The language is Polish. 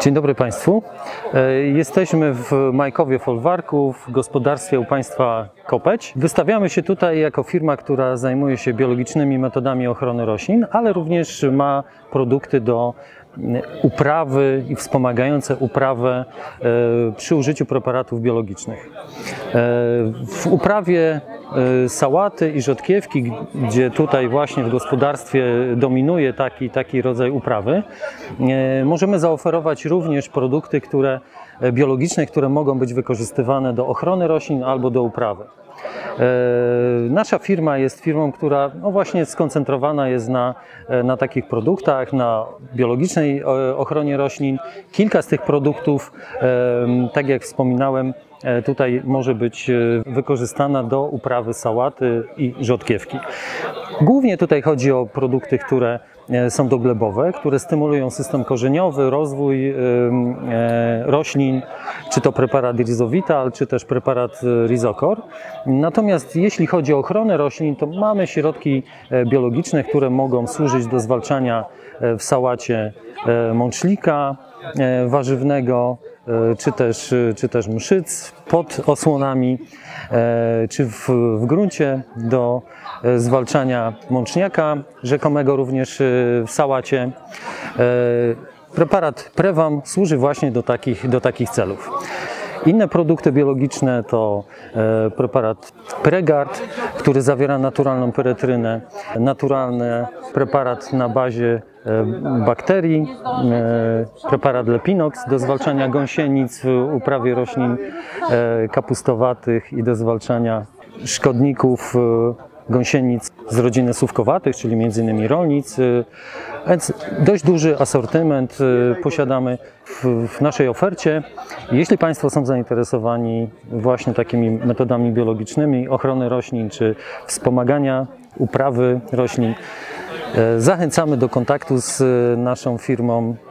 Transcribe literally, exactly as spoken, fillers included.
Dzień dobry Państwu. Jesteśmy w Majkowie Folwarku, w gospodarstwie u Państwa Kopeć. Wystawiamy się tutaj jako firma, która zajmuje się biologicznymi metodami ochrony roślin, ale również ma produkty do uprawy i wspomagające uprawę przy użyciu preparatów biologicznych. W uprawie sałaty i rzodkiewki, gdzie tutaj właśnie w gospodarstwie dominuje taki, taki rodzaj uprawy, możemy zaoferować również produkty które, biologiczne, które mogą być wykorzystywane do ochrony roślin albo do uprawy. Nasza firma jest firmą, która no właśnie skoncentrowana jest na, na takich produktach, na biologicznej ochronie roślin. Kilka z tych produktów, tak jak wspominałem, tutaj może być wykorzystana do uprawy sałaty i rzodkiewki. Głównie tutaj chodzi o produkty, które są doglebowe, które stymulują system korzeniowy, rozwój roślin, czy to preparat Rizovital, czy też preparat Rizocor. Natomiast jeśli chodzi o ochronę roślin, to mamy środki biologiczne, które mogą służyć do zwalczania w sałacie mączlika warzywnego, czy też, czy też mszyc pod osłonami, czy w, w gruncie do zwalczania mączniaka rzekomego również w sałacie. Preparat Prevam służy właśnie do takich, do takich celów. Inne produkty biologiczne to preparat Pregard, który zawiera naturalną perytrynę, naturalny preparat na bazie bakterii, preparat Lepinox do zwalczania gąsienic w uprawie roślin kapustowatych i do zwalczania szkodników gąsienic z rodziny sówkowatych, czyli między innymi rolnic. Więc dość duży asortyment posiadamy w, w naszej ofercie. Jeśli Państwo są zainteresowani właśnie takimi metodami biologicznymi ochrony roślin czy wspomagania uprawy roślin, zachęcamy do kontaktu z naszą firmą.